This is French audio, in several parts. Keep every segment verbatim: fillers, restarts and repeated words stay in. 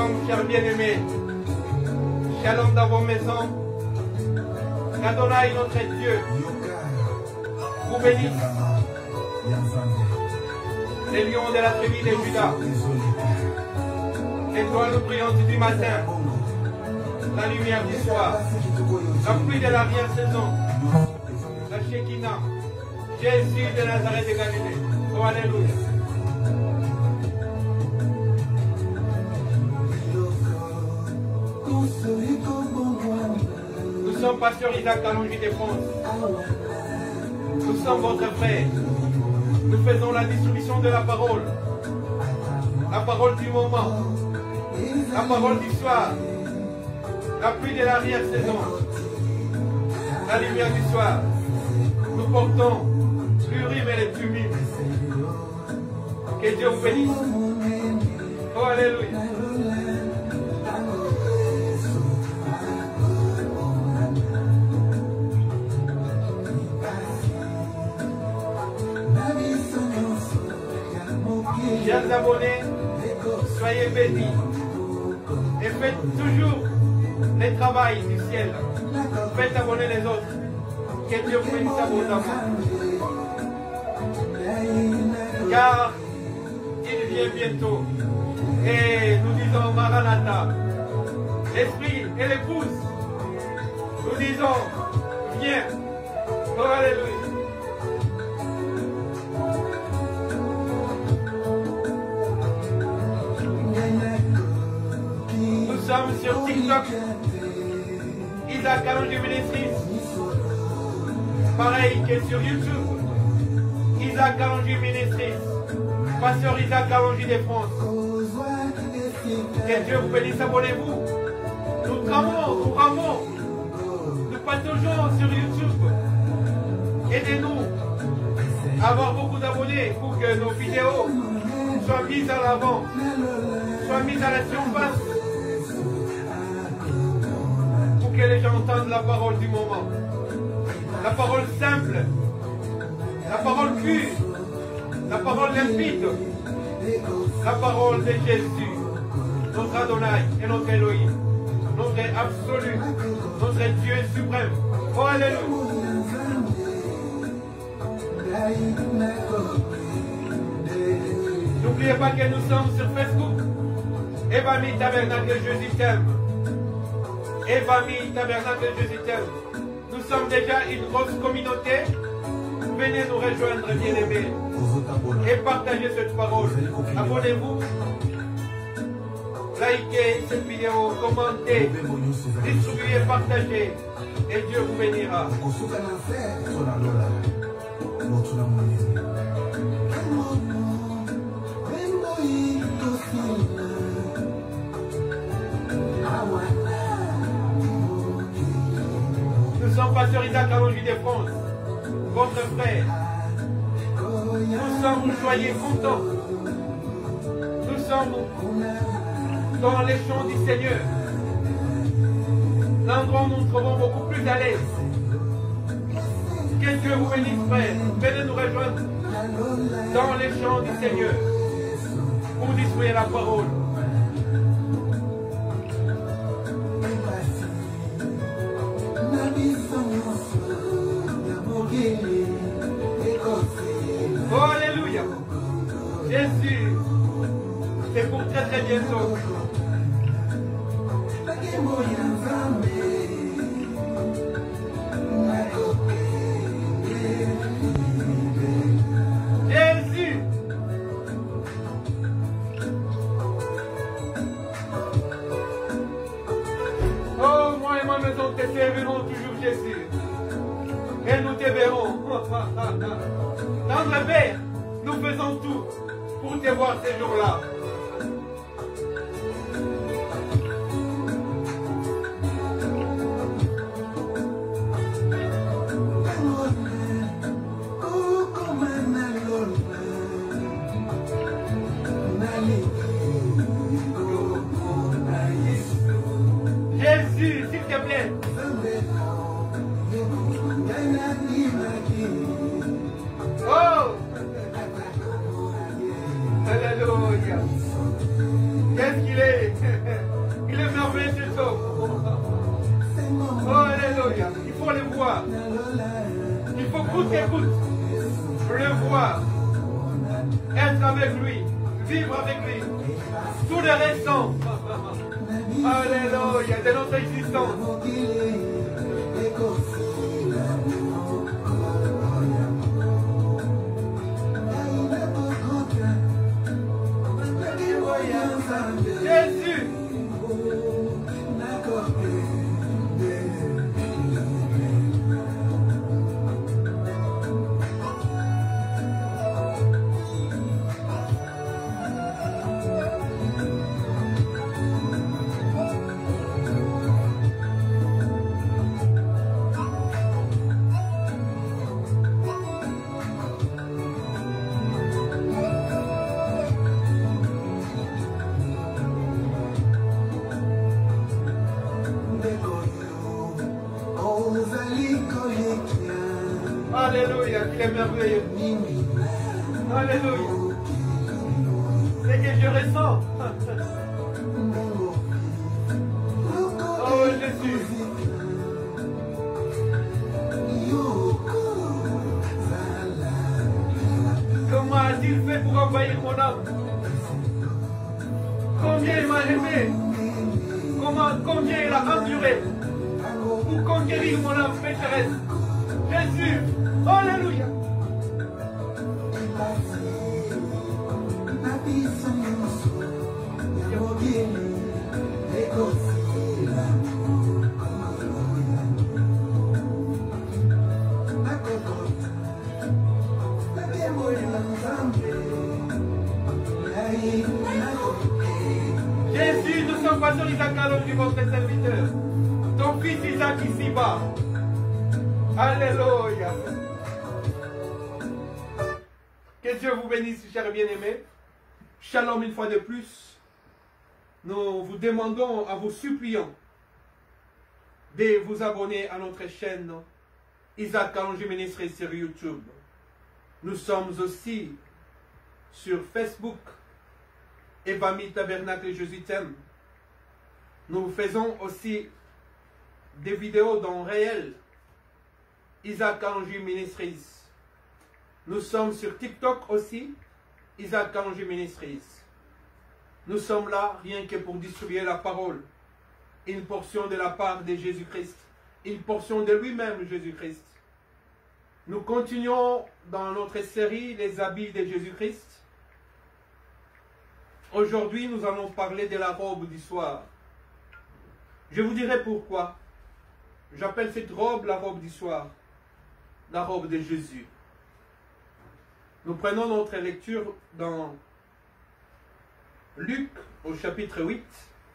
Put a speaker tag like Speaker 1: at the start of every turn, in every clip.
Speaker 1: Shalom, chers bien-aimés. Shalom dans vos maisons. Adonai, notre Dieu, vous bénisse. Les lions de la tribu de Judas. L'étoile brillante du matin. La lumière du soir. La pluie de l'arrière-saison. La Shekinah. Jésus de Nazareth de Galilée. Oh, alléluia. Nous sommes pasteur Isaac Kalonji de France. Nous sommes votre frère. Nous faisons la distribution de la parole. La parole du moment. La parole du soir. La pluie de l'arrière-saison. La lumière du soir. Nous portons l'Urim et les Thummim. Que Dieu vous bénisse. Oh, alléluia. Chers abonnés, soyez bénis et faites toujours le travail du ciel. Faites abonner les autres. Que Dieu vous bénisse abondamment. Car il vient bientôt. Et nous disons Maranatha. L'esprit et l'épouse. Nous disons viens. Oh, alléluia. Nous sommes sur TikTok, Isaac Kalonji Ministries, pareil que sur YouTube, Isaac Kalonji Ministries, pasteur Isaac Kalonji de France. Que Dieu vous bénisse, abonnez-vous. Nous tramons, nous ramons, nous partageons sur YouTube. Aidez-nous à avoir beaucoup d'abonnés pour que nos vidéos soient mises en avant, soient mises à la surface. Que les gens entendent la parole du moment. La parole simple. La parole pure. La parole limpide. La parole de Jésus. Notre Adonai et notre Elohim. Notre absolu. Notre Dieu suprême. Oh, alléluia. N'oubliez pas que nous sommes sur Facebook. Evami Tabernacle, Jésus t'aime. Et famille Tabernacle Jésus t'aime. Nous sommes déjà une grosse communauté. Venez nous rejoindre, bien-aimés. Et partagez cette parole. Abonnez-vous. Likez cette vidéo. Commentez. Distribuez, partagez. Et Dieu vous bénira. Nous sommes pasteur Isaac Kalonji de France, votre frère. Nous sommes joyeux, contents. Nous sommes dans les champs du Seigneur. L'endroit où nous nous trouvons beaucoup plus à l'aise. Que Dieu vous bénisse, frère. Venez nous rejoindre dans les champs du Seigneur pour distribuer la parole. Oh, alléluia. Jésus, c'est pour très très bientôt. Jésus. Oh, moi et ma maison te servirons toujours, Jésus. Et nous te verrons. Dans le Père, nous faisons tout pour te voir ces jours-là. Jésus, s'il te plaît. Oh! Alléluia. Qu'est-ce qu'il est? écoute, le voir, être avec lui, vivre avec lui, tout le restant, alléluia, de notre existence. Jésus. Alléluia, il est merveilleux. Alléluia. C'est que je ressens. Oh Jésus. Comment a-t-il fait pour envahir mon âme? Combien il m'a aimé? Comment, combien il a enduré pour conquérir mon âme pécheresse? Jésus, alléluia. Jésus, nous sommes pas sur Isaac Kalonji, votre serviteur. Ton fils Isaac ici-bas. Alléluia. Que Dieu vous bénisse, chers bien-aimés. Shalom une fois de plus. Nous vous demandons, à vous supplions, de vous abonner à notre chaîne Isaac Kalonji Ministries sur YouTube. Nous sommes aussi sur Facebook, Evami Tabernacle Jésus t'aime. Nous faisons aussi des vidéos dans le réel, Isaac Kalonji Ministries. Nous sommes sur TikTok aussi, Isaac Kalonji Ministries. Nous sommes là rien que pour distribuer la parole, une portion de la part de Jésus-Christ, une portion de lui-même Jésus-Christ. Nous continuons dans notre série Les habits de Jésus-Christ. Aujourd'hui, nous allons parler de la robe du soir. Je vous dirai pourquoi. J'appelle cette robe la robe du soir, la robe de Jésus. Nous prenons notre lecture dans Luc au chapitre huit.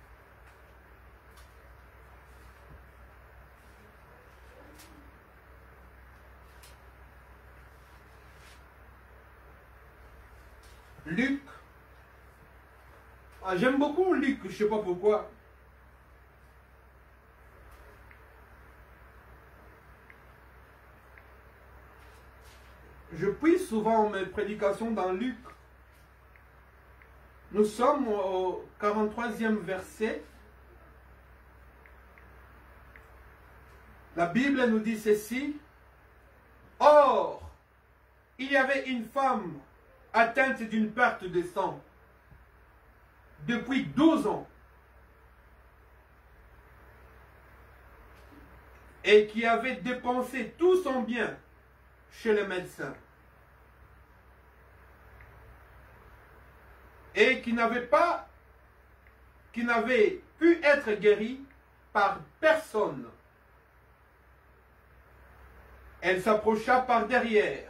Speaker 1: Luc. Ah, j'aime beaucoup Luc, je ne sais pas pourquoi. Je puise souvent mes prédications dans Luc. Nous sommes au quarante-troisième verset. La Bible nous dit ceci. Or, il y avait une femme atteinte d'une perte de sang depuis douze ans et qui avait dépensé tout son bien chez le médecin et qui n'avait pas, qui n'avait pu être guéri par personne. Elle s'approcha par derrière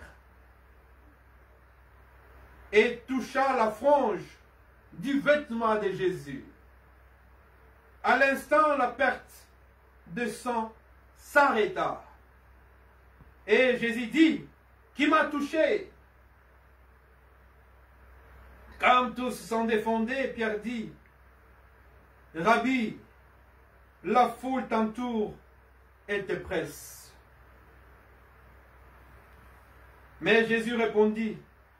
Speaker 1: et toucha la frange du vêtement de Jésus. À l'instant, la perte de sang s'arrêta. Et Jésus dit, qui m'a touché? Comme tous s'en défendaient, Pierre dit, Rabbi, la foule t'entoure et te presse. Mais Jésus répondit,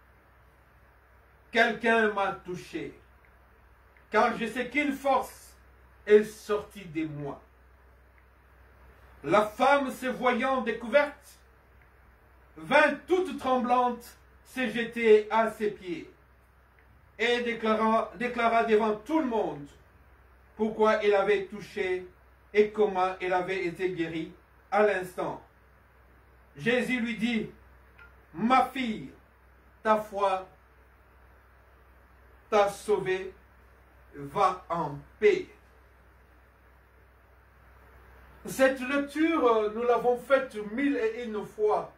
Speaker 1: quelqu'un m'a touché, car je sais qu'une force est sortie de moi. La femme, se voyant découverte, vint toute tremblante se jeter à ses pieds et déclara, déclara devant tout le monde pourquoi il avait touché et comment il avait été guéri à l'instant. Jésus lui dit, « Ma fille, ta foi t'a sauvée, va en paix. » Cette lecture, nous l'avons faite mille et une fois.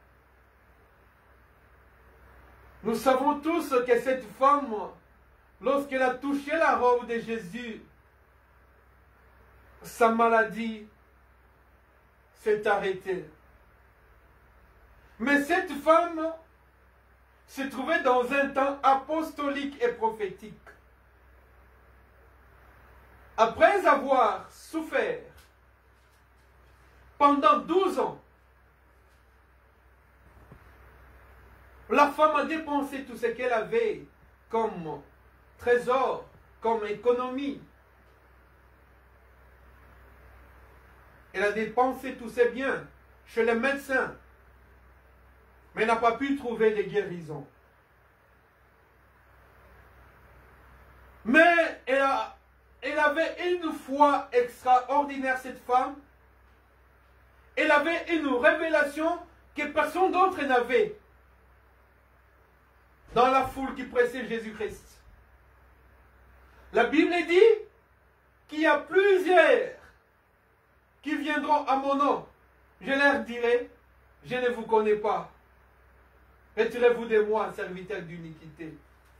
Speaker 1: Nous savons tous que cette femme, lorsqu'elle a touché la robe de Jésus, sa maladie s'est arrêtée. Mais cette femme se trouvait dans un temps apostolique et prophétique. Après avoir souffert pendant douze ans, la femme a dépensé tout ce qu'elle avait comme trésor, comme économie. Elle a dépensé tous ses biens chez les médecins, mais n'a pas pu trouver de guérison. Mais elle, a, elle avait une foi extraordinaire, cette femme. Elle avait une révélation que personne d'autre n'avait dans la foule qui pressait Jésus-Christ. La Bible dit qu'il y a plusieurs qui viendront à mon nom. Je leur dirai, je ne vous connais pas. Retirez-vous de moi, serviteur d'iniquité.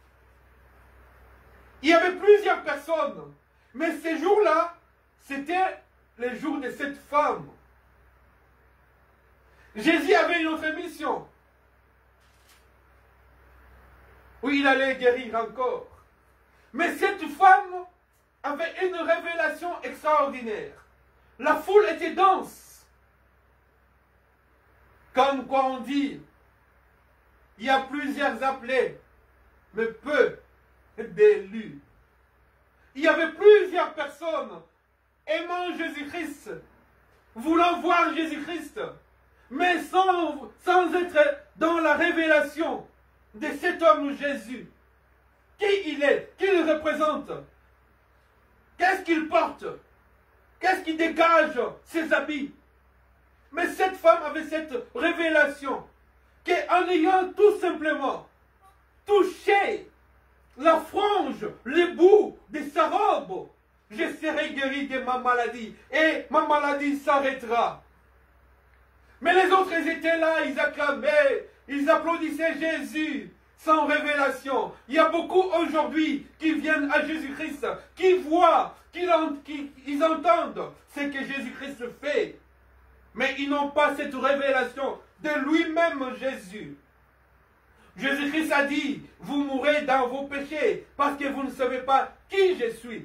Speaker 1: Il y avait plusieurs personnes, mais ces jours-là, c'était les jours de cette femme. Jésus avait une autre mission. Oui, il allait guérir encore. Mais cette femme avait une révélation extraordinaire. La foule était dense. Comme quoi on dit, il y a plusieurs appelés, mais peu d'élus. Il y avait plusieurs personnes aimant Jésus-Christ, voulant voir Jésus-Christ, mais sans, sans être dans la révélation de cet homme Jésus. Qui il est? Qui il représente? Qu'est-ce qu'il porte? Qu'est-ce qui dégage ses habits? Mais cette femme avait cette révélation qu'en ayant tout simplement touché la frange, les bouts de sa robe, je serai guéri de ma maladie et ma maladie s'arrêtera. Mais les autres, ils étaient là, ils acclamaient, ils applaudissaient Jésus sans révélation. Il y a beaucoup aujourd'hui qui viennent à Jésus-Christ, qui voient, qui, qui ils entendent ce que Jésus-Christ fait. Mais ils n'ont pas cette révélation de lui-même Jésus. Jésus-Christ a dit, vous mourrez dans vos péchés parce que vous ne savez pas qui je suis.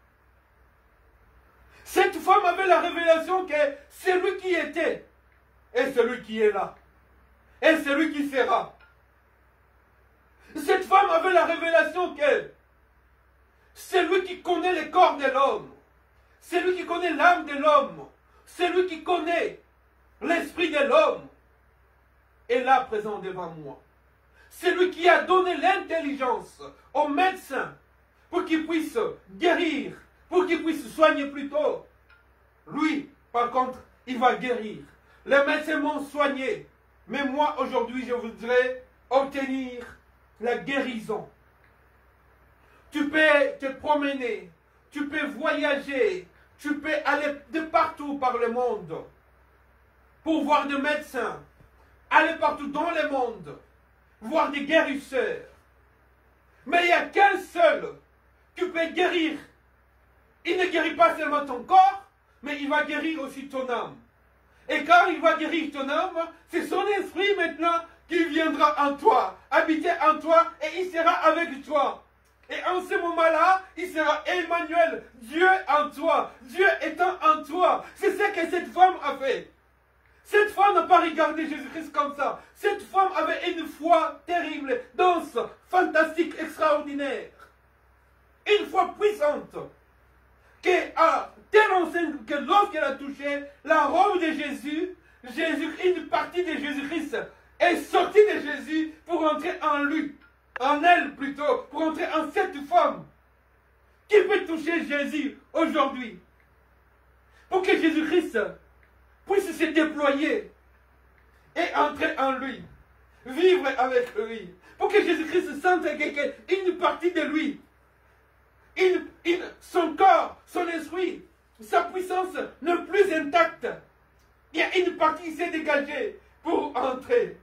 Speaker 1: Cette femme avait la révélation que c'est lui qui était et celui qui est là et celui qui sera. Cette femme avait la révélation que c'est lui qui connaît le corps de l'homme, c'est lui qui connaît l'âme de l'homme, c'est lui qui connaît l'esprit de l'homme est là présent devant moi. C'est lui qui a donné l'intelligence aux médecins pour qu'ils puissent guérir, pour qu'ils puissent soigner plus tôt. Lui, par contre, il va guérir. Les médecins m'ont soigné. Mais moi, aujourd'hui, je voudrais obtenir la guérison. Tu peux te promener, tu peux voyager, tu peux aller de partout par le monde pour voir des médecins, aller partout dans le monde, voir des guérisseurs. Mais il n'y a qu'un seul qui peut guérir. Il ne guérit pas seulement ton corps, mais il va guérir aussi ton âme. Et quand il va guérir ton âme, c'est son esprit maintenant qui viendra en toi, habiter en toi, et il sera avec toi. Et en ce moment-là, il sera Emmanuel, Dieu en toi, Dieu étant en toi. C'est ce que cette femme a fait. Cette femme n'a pas regardé Jésus-Christ comme ça. Cette femme avait une foi terrible, dense, fantastique, extraordinaire. Une foi puissante. Que, à telle enseigne que lorsqu'elle a touché la robe de Jésus, Jésus, une partie de Jésus-Christ est sortie de Jésus pour entrer en lui, en elle plutôt, pour entrer en cette femme. Qui peut toucher Jésus aujourd'hui? Pour que Jésus-Christ puisse se déployer et entrer en lui, vivre avec lui. Pour que Jésus-Christ sente une partie de lui, une, une, son corps, son esprit, sa puissance n'est plus intacte. Il y a une partie qui s'est dégagée pour entrer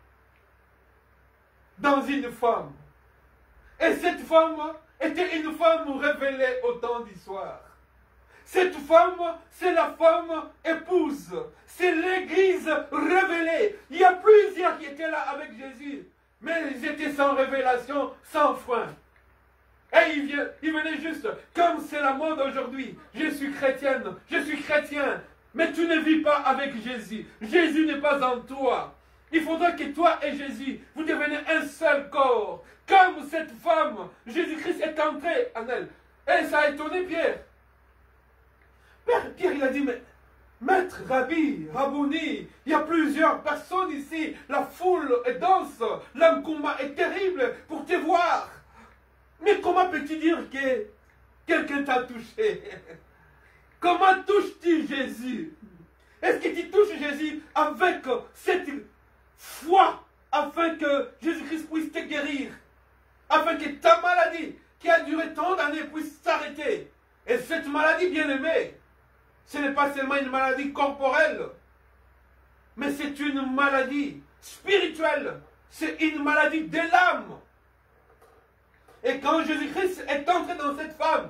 Speaker 1: dans une femme. Et cette femme était une femme révélée au temps du soir. Cette femme, c'est la femme épouse. C'est l'église révélée. Il y a plusieurs qui étaient là avec Jésus. Mais ils étaient sans révélation, sans frein. Et ils, vient, ils venaient juste, comme c'est la mode aujourd'hui. Je suis chrétienne, je suis chrétien. Mais tu ne vis pas avec Jésus. Jésus n'est pas en toi. Il faudra que toi et Jésus, vous devenez un seul corps. Comme cette femme, Jésus-Christ est entré en elle. Et ça a étonné Pierre. Pierre, Pierre il a dit, mais maître, Rabbi, Rabouni, il y a plusieurs personnes ici. La foule est dense, l'engouement est terrible pour te voir. Mais comment peux-tu dire que quelqu'un t'a touché? Comment touches-tu Jésus? Est-ce que tu touches Jésus avec cette foi afin que Jésus-Christ puisse te guérir? Afin que ta maladie qui a duré tant d'années puisse s'arrêter? Et cette maladie, bien aimée, ce n'est pas seulement une maladie corporelle, mais c'est une maladie spirituelle. C'est une maladie de l'âme. Et quand Jésus-Christ est entré dans cette femme,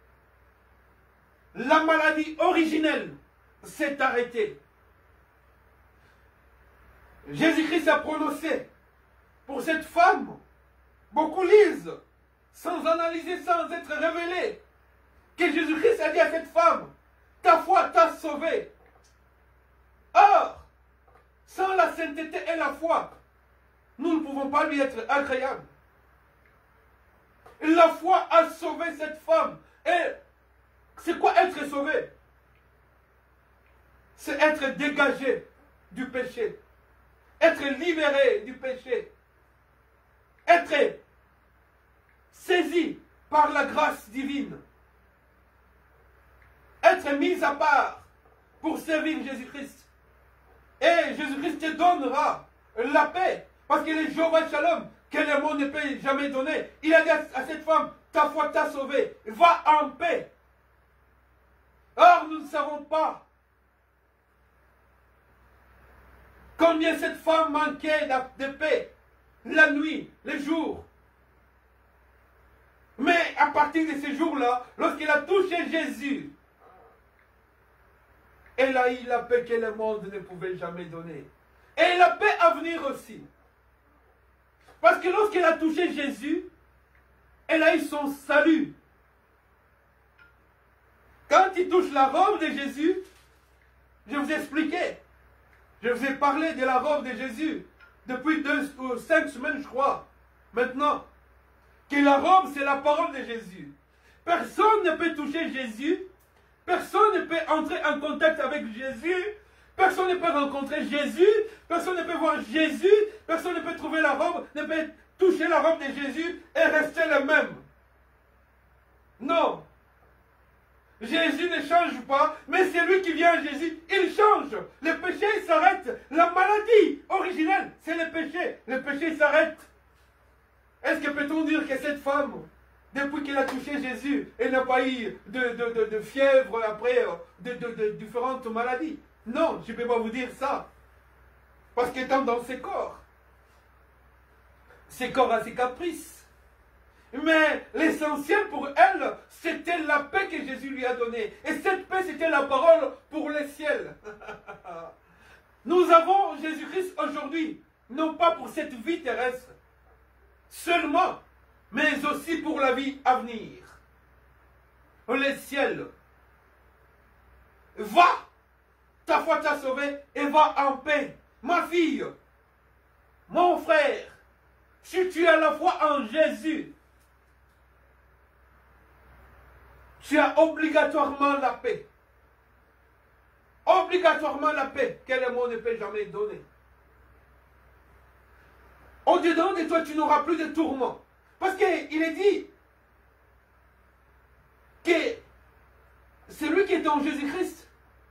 Speaker 1: la maladie originelle s'est arrêtée. Jésus-Christ a prononcé pour cette femme. Beaucoup lisent, sans analyser, sans être révélés, que Jésus-Christ a dit à cette femme, ta foi t'a sauvée. Or, sans la sainteté et la foi, nous ne pouvons pas lui être agréables. La foi a sauvé cette femme. Et c'est quoi être sauvé? C'est être dégagé du péché. Être libéré du péché. Être saisi par la grâce divine. Être mis à part pour servir Jésus-Christ. Et Jésus-Christ te donnera la paix. Parce qu'il est Jéhovah Shalom, que le monde ne peut jamais donner. Il a dit à cette femme, ta foi t'a sauvée. Va en paix. Or, nous ne savons pas combien cette femme manquait de paix. La nuit, les jours. Mais à partir de ces jours-là, lorsqu'elle a touché Jésus, elle a eu la paix que le monde ne pouvait jamais donner. Et la paix à venir aussi. Parce que lorsqu'elle a touché Jésus, elle a eu son salut. Quand il touche la robe de Jésus, je vous ai expliqué. Je vous ai parlé de la robe de Jésus depuis deux ou cinq semaines, je crois. Maintenant, que la robe, c'est la parole de Jésus. Personne ne peut toucher Jésus. Personne ne peut entrer en contact avec Jésus. Personne ne peut rencontrer Jésus. Personne ne peut voir Jésus. Personne ne peut trouver la robe, ne peut toucher la robe de Jésus et rester le même. Non. Jésus ne change pas, mais c'est lui qui vient à Jésus, il change. Le péché s'arrête. La maladie originelle, c'est le péché. Le péché s'arrête. Est-ce que peut-on dire que cette femme, depuis qu'elle a touché Jésus, elle n'a pas eu de, de, de, de fièvre après, de, de, de différentes maladies? Non, je ne peux pas vous dire ça. Parce qu'étant dans ses corps, ses corps a ses caprices. Mais l'essentiel pour elle, c'était la paix que Jésus lui a donnée. Et cette paix, c'était la parole pour le ciel. Nous avons Jésus-Christ aujourd'hui, non pas pour cette vie terrestre seulement, mais aussi pour la vie à venir. Le ciel. Va, ta foi t'a sauvé et va en paix. Ma fille, mon frère, si tu as la foi en Jésus, tu as obligatoirement la paix. Obligatoirement la paix que le monde ne peut jamais donner. Au-dedans de toi, tu n'auras plus de tourments. Parce qu'il est dit que celui qui est en Jésus-Christ,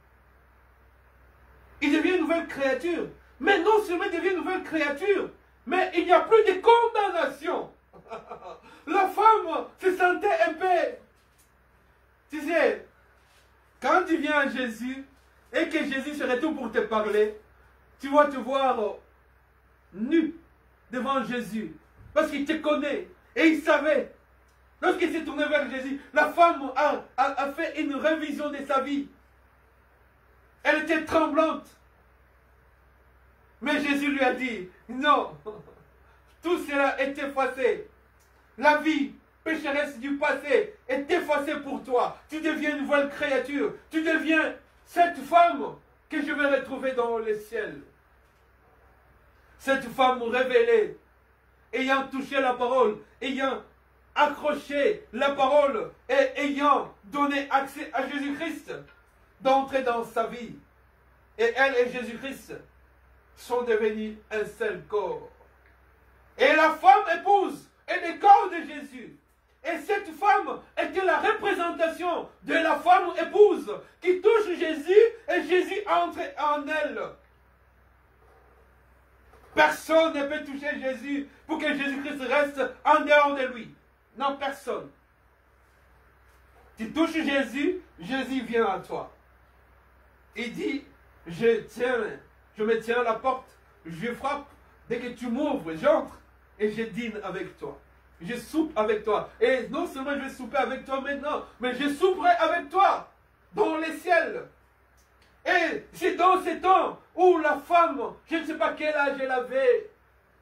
Speaker 1: il devient une nouvelle créature. Mais non seulement il devient une nouvelle créature, mais il n'y a plus de condamnation. La femme se sentait un peu... Tu sais, quand tu viens à Jésus et que Jésus serait tout pour te parler, tu vas te voir nu devant Jésus. Parce qu'il te connaît. Et il savait. Lorsqu'il s'est tourné vers Jésus, la femme a, a, a fait une révision de sa vie. Elle était tremblante. Mais Jésus lui a dit, non, tout cela est effacé. La vie pécheresse du passé est effacée pour toi. Tu deviens une nouvelle créature. Tu deviens cette femme que je vais retrouver dans le ciel. Cette femme révélée, ayant touché la parole, ayant accroché la parole et ayant donné accès à Jésus-Christ, d'entrer dans sa vie. Et elle et Jésus-Christ sont devenus un seul corps. Et la femme épouse est le corps de Jésus. Et cette femme était la représentation de la femme épouse qui touche Jésus et Jésus entre en elle. Personne ne peut toucher Jésus pour que Jésus-Christ reste en dehors de lui. Non, personne. Tu touches Jésus, Jésus vient à toi. Il dit, je tiens, je me tiens à la porte, je frappe. Dès que tu m'ouvres, j'entre et je dîne avec toi. Je soupe avec toi. Et non seulement je vais souper avec toi maintenant, mais je souperai avec toi dans les ciels. Et c'est dans ces temps où la femme, je ne sais pas quel âge elle avait,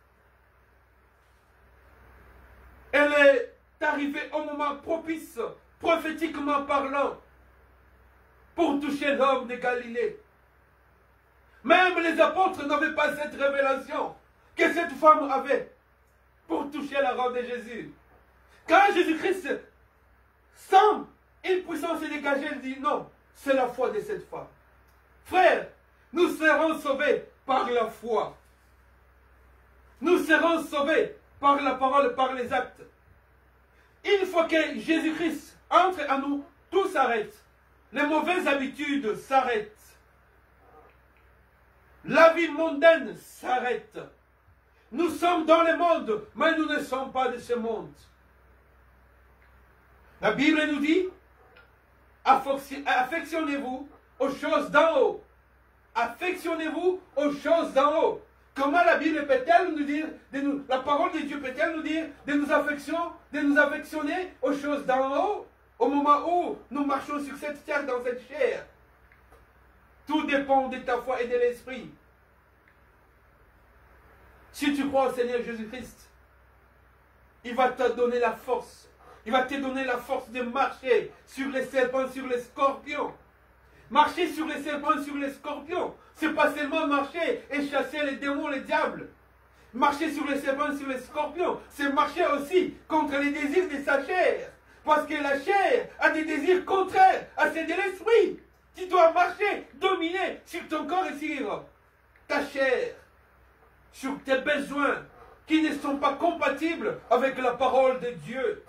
Speaker 1: elle est arrivée au moment propice, prophétiquement parlant, pour toucher l'homme de Galilée. Même les apôtres n'avaient pas cette révélation que cette femme avait pour toucher la robe de Jésus. Quand Jésus-Christ sent une puissance dégagée, il dit non, c'est la foi de cette femme. Frères, nous serons sauvés par la foi. Nous serons sauvés par la parole, par les actes. Une fois que Jésus-Christ entre en nous, tout s'arrête. Les mauvaises habitudes s'arrêtent. La vie mondaine s'arrête. Nous sommes dans le monde, mais nous ne sommes pas de ce monde. La Bible nous dit, affectionnez-vous aux choses d'en haut. Affectionnez-vous aux choses d'en haut. Comment la Bible peut-elle nous dire, de nous, la parole de Dieu peut-elle nous dire de nous, affection, de nous affectionner aux choses d'en haut, au moment où nous marchons sur cette terre, dans cette chair? Tout dépend de ta foi et de l'esprit. Si tu crois au Seigneur Jésus-Christ, il va te donner la force. Il va te donner la force de marcher sur les serpents, sur les scorpions. Marcher sur les serpents, sur les scorpions. C'est pas seulement marcher et chasser les démons, les diables. Marcher sur les serpents, sur les scorpions, c'est marcher aussi contre les désirs de sa chair. Parce que la chair a des désirs contraires à ceux de l'esprit. Tu dois marcher, dominer sur ton corps et sur ta chair. Sur tes besoins qui ne sont pas compatibles avec la parole de Dieu.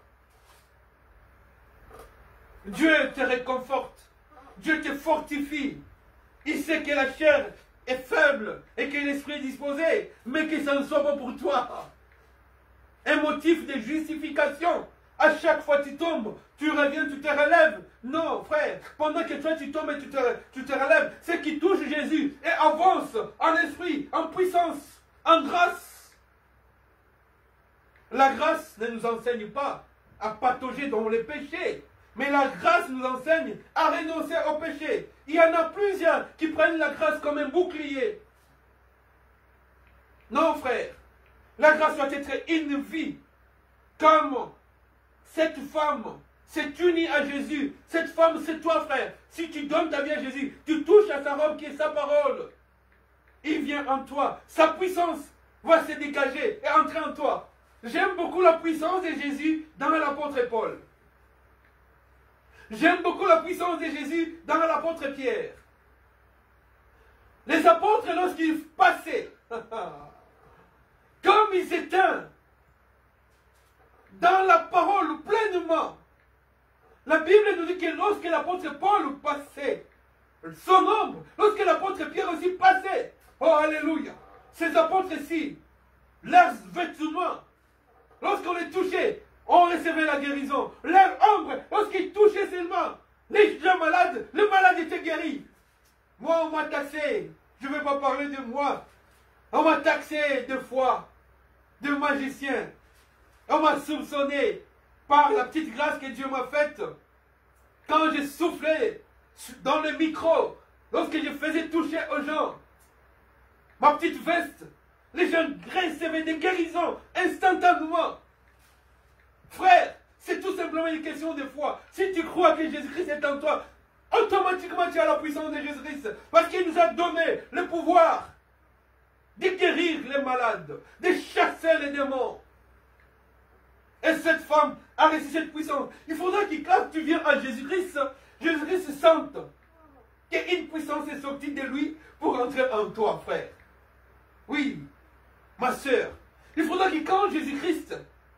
Speaker 1: Dieu te réconforte. Dieu te fortifie. Il sait que la chair est faible et que l'esprit est disposé, mais que ça ne soit pas pour toi un motif de justification. À chaque fois que tu tombes, tu reviens, tu te relèves. Non, frère, pendant que toi tu tombes et tu te, tu te relèves, c'est qui touche Jésus et avance en esprit, en puissance, en grâce. La grâce ne nous enseigne pas à patauger dans les péchés, mais la grâce nous enseigne à renoncer au péché. Il y en a plusieurs qui prennent la grâce comme un bouclier. Non, frère, la grâce doit être une vie comme cette femme s'est unie à Jésus. Cette femme, c'est toi, frère. Si tu donnes ta vie à Jésus, tu touches à sa robe qui est sa parole. Il vient en toi. Sa puissance va se dégager et entrer en toi. J'aime beaucoup la puissance de Jésus dans l'apôtre Paul. J'aime beaucoup la puissance de Jésus dans l'apôtre Pierre. Les apôtres, lorsqu'ils passaient, comme il s'éteint dans la parole pleinement. La Bible nous dit que lorsque l'apôtre Paul passait son ombre, lorsque l'apôtre Pierre aussi passait, oh alléluia, ces apôtres-ci, leurs vêtements, lorsqu'on les touchait, on recevait la guérison. Leur ombre, lorsqu'ils touchaient seulement les gens malades, le malade était guéri. Moi, on m'a taxé, je ne vais pas parler de moi, on m'a taxé de foi, de magicien. On m'a soupçonné par la petite grâce que Dieu m'a faite. Quand je soufflais dans le micro, lorsque je faisais toucher aux gens, ma petite veste, les gens recevaient des guérisons instantanément. Frère, c'est tout simplement une question de foi. Si tu crois que Jésus-Christ est en toi, automatiquement tu as la puissance de Jésus-Christ. Parce qu'il nous a donné le pouvoir de guérir les malades, de chasser les démons. Et cette femme a reçu cette puissance. Il faudra que quand tu viens à Jésus-Christ, Jésus-Christ sente qu'une puissance est sortie de lui pour entrer en toi, frère. Oui, ma soeur. Il faudra que quand Jésus-Christ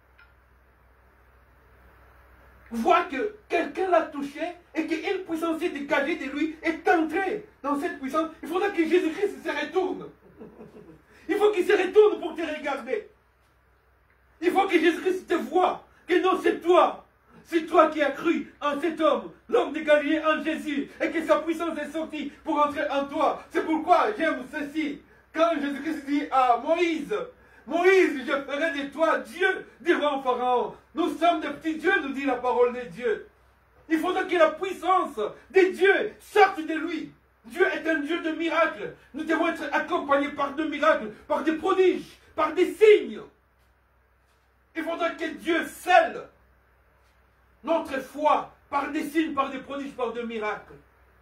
Speaker 1: voit que quelqu'un l'a touché et qu'une puissance est dégagée de lui est entrée dans cette puissance, il faudra que Jésus-Christ se retourne. Il faut qu'il se retourne pour te regarder. Il faut que Jésus-Christ te voie, que non, c'est toi. C'est toi qui as cru en cet homme, l'homme de Galilée, en Jésus, et que sa puissance est sortie pour entrer en toi. C'est pourquoi j'aime ceci. Quand Jésus-Christ dit à Moïse, Moïse, je ferai de toi Dieu devant Pharaon. Nous sommes des petits dieux, nous dit la parole de Dieu. Il faudra que la puissance de Dieu sorte de lui. Dieu est un Dieu de miracles. Nous devons être accompagnés par des miracles, par des prodiges, par des signes. Il faudra que Dieu scelle notre foi par des signes, par des prodiges, par des miracles.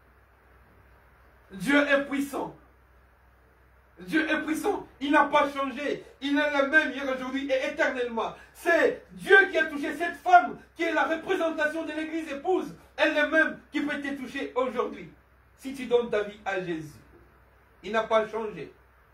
Speaker 1: Dieu est puissant. Dieu est puissant. Il n'a pas changé. Il est le même hier, aujourd'hui et éternellement. C'est Dieu qui a touché cette femme qui est la représentation de l'église épouse. Elle-même qui peut te toucher aujourd'hui. Si tu donnes ta vie à Jésus. Il n'a pas changé.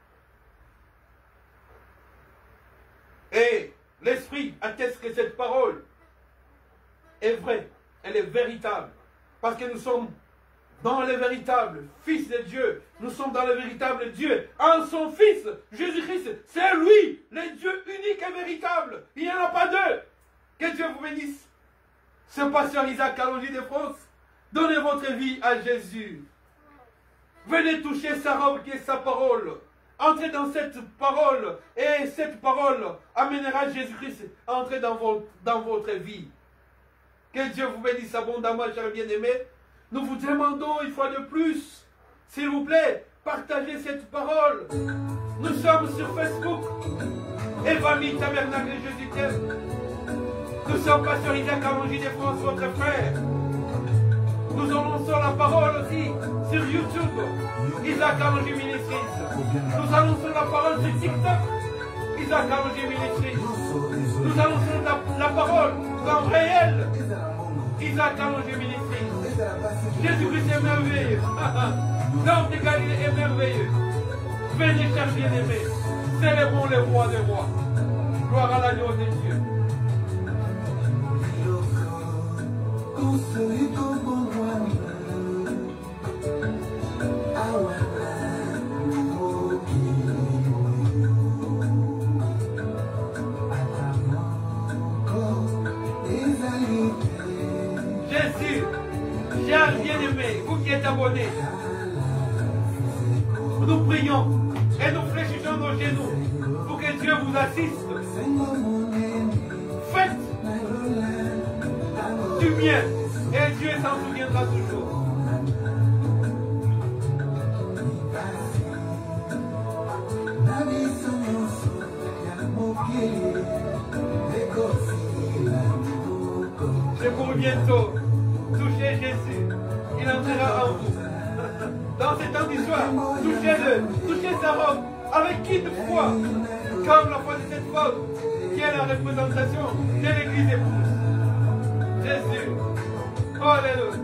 Speaker 1: Et l'Esprit atteste que cette parole est vraie, elle est véritable. Parce que nous sommes dans le véritable Fils de Dieu. Nous sommes dans le véritable Dieu. En son Fils, Jésus-Christ, c'est lui, le Dieu unique et véritable. Il n'y en a pas deux. Que Dieu vous bénisse. Ce pasteur Isaac Kalonji de France, donnez votre vie à Jésus. Venez toucher sa robe qui est sa parole. Entrez dans cette parole et cette parole amènera Jésus-Christ à entrer dans votre, dans votre vie. Que Dieu vous bénisse abondamment, chers bien-aimés. Nous vous demandons une fois de plus, s'il vous plaît, partagez cette parole. Nous sommes sur Facebook. Evami Tabernacle Jésus t'aime. Nous sommes pasteur Isaac Kalonji de France, votre frère. Nous annonçons la parole aussi sur YouTube, Isaac Kalonji Ministries. Nous annonçons la parole sur TikTok, Isaac Kalonji Ministries. Nous annonçons la, la parole en réel, Isaac Kalonji Ministries. Jésus-Christ est merveilleux. L'homme de Galilée est merveilleux. Venez, chers bien-aimés, célébrons le roi des rois. Gloire à l'agneau de Dieu. Jésus, cher bien-aimé, vous qui êtes abonnés, nous prions et nous fléchissons nos genoux pour que Dieu vous assiste. Faites du bien et Dieu s'en souviendra toujours. C'est pour bientôt. Touchez Jésus. Il entrera en vous. Dans ces temps d'histoire, touchez-le. Touchez sa robe avec une foi. Comme la foi de cette femme qui est la représentation de l'église épouse. Jésus. Alléluia.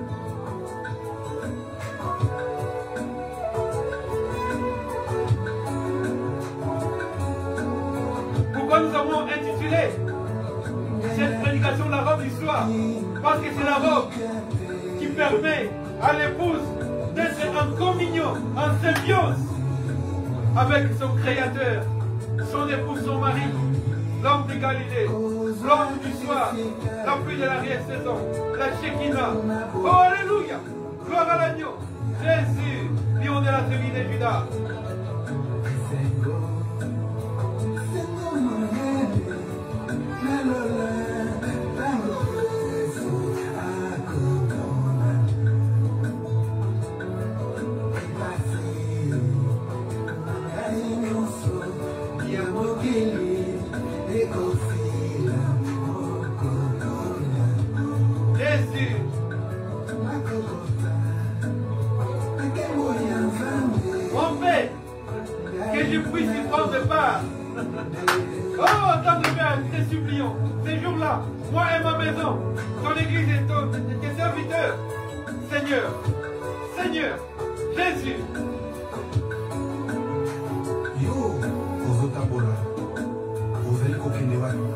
Speaker 1: Parce que c'est la robe qui permet à l'épouse d'être en communion, en symbiose avec son Créateur, son époux, son mari, l'homme de Galilée, l'homme du soir, la pluie de l'arrière-saison, la Shekinah. Oh, alléluia! Gloire à l'agneau. Jésus, lion de la tribu de Judas. Jésus. Mon Père, que je puisse y prendre part. Oh, tant de Père, te supplions, ces jours-là, moi et ma maison, ton église et ton, tes serviteurs, Seigneur, Seigneur, Jésus.
Speaker 2: Yo, vous êtes à Bola, vous allez coquiner.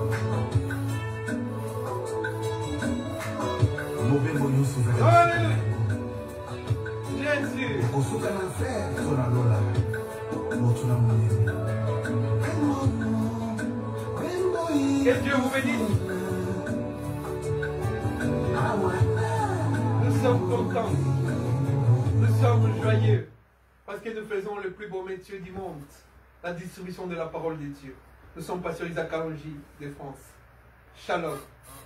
Speaker 1: Oh, alléluia. Jésus. Que Dieu vous bénisse. Nous sommes contents. Nous sommes joyeux. Parce que nous faisons le plus beau métier du monde. La distribution de la parole de Dieu. Nous ne sommes pas sur Isaac Kalonji de France. Shalom.